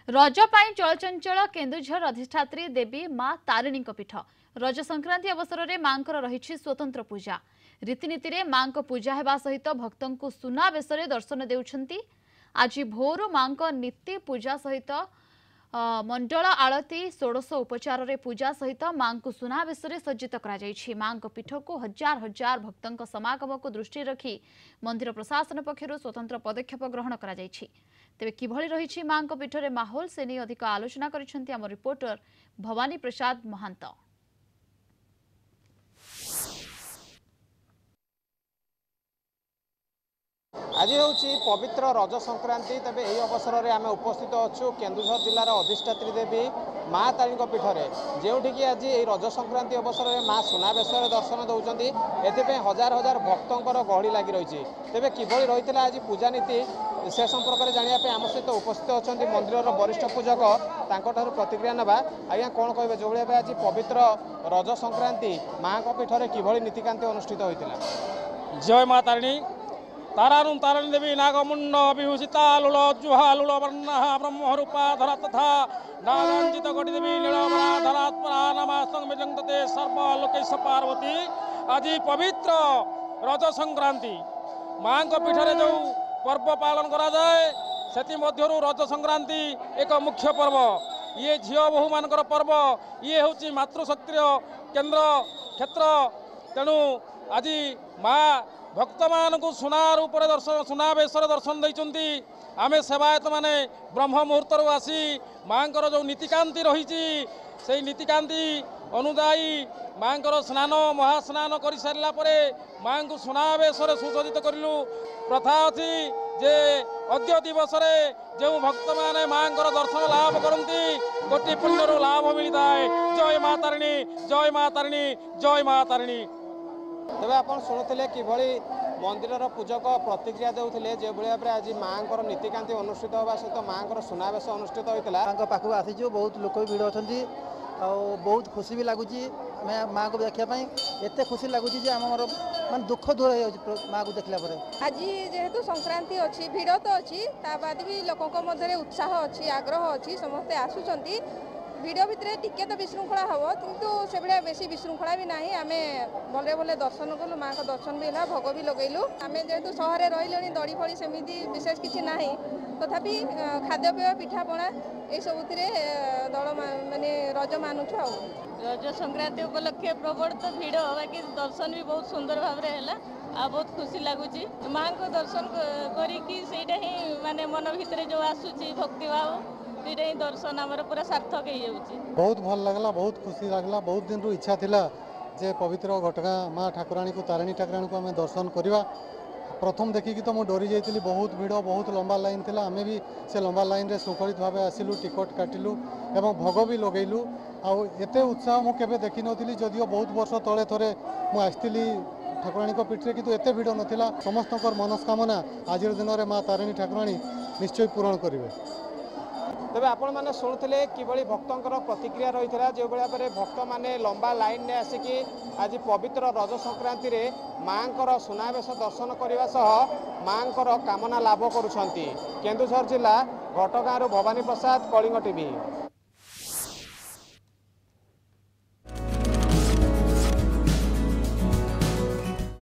रज पाई चलचंचल केन्दुझर अधिष्ठात्री देवी मां तारिणी पीठ रज संक्रांति अवसर में मां रही स्वतंत्र पूजा रीतिनीति रे मां पूजा हेबा सहित भक्तों को सुना बेश दर्शन देउछंती। आज भोर मां नीति पूजा सहित मंडल आलती षोडश उपचार रे पूजा सहित मां को सुना बेश सज्जित कर मां पीठ को हजार हजार भक्तों समागम को दृष्टि रखी मंदिर प्रशासन पक्षर स्वतंत्र पदक्षेप ग्रहण कर तेबे किभली रही मां पीठ रे माहौल से नहीं अधिक आलोचना करिसेंती आम रिपोर्टर भवानी प्रसाद महांत। आज हूँ पवित्र रज संक्रांति तेज यही अवसर में आम उपस्थित अच्छु केन्दुझर जिलार अधिष्ठात्री देवी मां तारिणी पीठ में जोठिकी आज ये रज संक्रांति अवसर में मां सुनावेश दर्शन दौरान एथपाई हजार हजार भक्तर गहली लगी रही तेज किभली रही है आज पूजा नीति से संपर्क में जानापी आम सहित उपस्थित अच्छा मंदिर वरिष्ठ पूजक तांकर प्रतिक्रिया नवा। आज्ञा कौन कहे जो भाई आज पवित्र रज संक्रांति मां पीठ में किभली नीतिकांति अनुष्ठित होता। जय मां तारिणी तारानुं तारिणी देवी नागमुंड विभूषिता लुल जुहा लुल वर्णा ब्रह्मरूपा धरा तथा नागांजित गति देवी नीलमणा धरात्मना नमा संगते सर्वलोकेश पार्वती। आज पवित्र रज संक्रांति मां पीठ में जो पर्व पालन करा जाए सेति मध्यरु रज संक्रांति एक मुख्य पर्व ये झील बहु मानकर पर्व ये हूँ मातृशक्तिर केन्द्र क्षेत्र तेणु आज माँ भक्त मान सुना रूप दर्शन सुनावेश दर्शन देती आमे सेवायत माने ब्रह्म मुहूर्त आसी माँ जो नीतिकांति रही से नीतिकांति अनुदायी माँ स्नान महास्नान कर सारा माँ को सुनावेश सुसज्जित करूँ। प्रथा अच्छी जे अद्य दिवस जो भक्त मैंने माँ दर्शन लाभ करती कोटि पुण्यर लाभ मिलता है। जय मां तारिणी जय मां तारिणी जय मां तारिणी। तेज आप शुणुते किभली मंदिर पूजक प्रतिक्रिया देते जो भाव में आज माँ नीतिकांति अनुष्ठित होगा सहित माँ सुनावेश अनुष्ठित होता पाखक आसीचु बहुत लोक भी भिड़ अच्छा बहुत खुशी भी लगुच माँ को देखापी एत खुशी लगुच मान दुख दूर हो माँ को देखला आज जेहेतु संक्रांति अच्छी भिड़ तो अच्छी बाद भी लोकों मध्य उत्साह अच्छी आग्रह अच्छी समस्ते आसुंच भिड़ भितर टिके तो विशृंखला हम किंतु से भाया बेसी विशृंखला भी ना आम भले भले दर्शन कलु माँ का दर्शन भी है भोग भी लगेलु आम जेहेतु सहर रही दड़ी फड़ी सेमती विशेष किसी ना तथापि खाद्यपेय पिठापणा ये सब दल माने रज मानुछ। रज संक्रांति उपलक्षे प्रबल तो भिड़ बाकी दर्शन भी बहुत सुंदर भाव आ बहुत खुशी लगुच माँ को दर्शन करी माने मन भितर जो आसूची भक्ति भाव दर्शन आमर पूरा सार्थक हो बहुत भल लगला बहुत खुशी लगला बहुत दिन रू इच्छा थिला जे पवित्र घटगाँ माँ ठाकुराणी को तारिणी ठाकुराणी को आम दर्शन करवा प्रथम देखिकी तो मुझे डरी जाइली बहुत भिड़ बहुत लंबा लाइन थिला आमे भी से लंबा लाइन रे शृंखलित भाव आसिलु टिकट काटिलु एवं भोग भी लगेलु आते उत्साह मुझे केबे देखि नथिली जदियो बहुत वर्ष तले थरे मु आस्तिली ठाकुराणी पीठ किंतु एते भिड़ नथिला समस्त मनस्कामना आज दिन में माँ तारिणी ठाकुराणी निश्चय पूरण करेंगे। तेज आपण मैंने शुणुते किभली भक्तर प्रतिक्रिया रही है जो भाव में भक्त मैंने लंबा लाइन में आसिकी आज पवित्र रज संक्रांति रे माँ सुनावेश दर्शन करने सह माँ कामना लाभ करुँच। केन्दुझर जिला घटगाँ भवानी प्रसाद कलिंग टीवी।